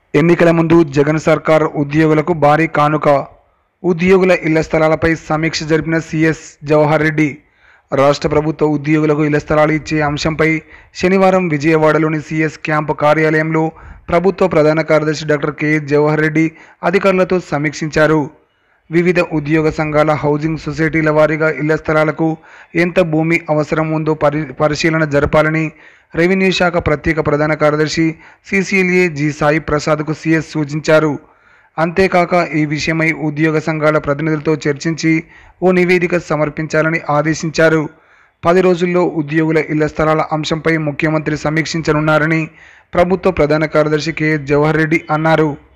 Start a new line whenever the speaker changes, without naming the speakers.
ఎన్నికల ముందు జగన్ సర్కార్ ఉద్యోగులకు భారీ కానుక. ఉద్యోగుల ఇళ్ల స్థలాలపై సమీక్ష జరిపిన సీఎస్ జవహర్ రెడ్డి. రాష్ట్ర ప్రభుత్వ ఉద్యోగులకు ఇళ్ల స్థలాలు ఇచ్చే అంశంపై శనివారం విజయవాడలోని సీఎస్ క్యాంపు కార్యాలయంలో ప్రభుత్వ ప్రధాన కార్యదర్శి డాక్టర్ కె జవహర్ రెడ్డి అధికారులతో సమీక్షించారు. వివిధ ఉద్యోగ సంఘాల హౌసింగ్ సొసైటీల వారీగా ఇళ్ల స్థలాలకు ఎంత భూమి అవసరం ఉందో పరిశీలన జరపాలని రెవెన్యూ శాఖ ప్రత్యేక ప్రధాన కార్యదర్శి సిసిఎల్ఏ జి సాయి ప్రసాద్కు సీఎస్ సూచించారు. అంతేకాక ఈ విషయమై ఉద్యోగ సంఘాల ప్రతినిధులతో చర్చించి ఓ నివేదిక సమర్పించాలని ఆదేశించారు. 10 రోజుల్లో ఉద్యోగుల ఇళ్ల స్థలాల అంశంపై ముఖ్యమంత్రి సమీక్షించనున్నారని ప్రభుత్వ ప్రధాన కార్యదర్శి కె జవహర్ రెడ్డి అన్నారు.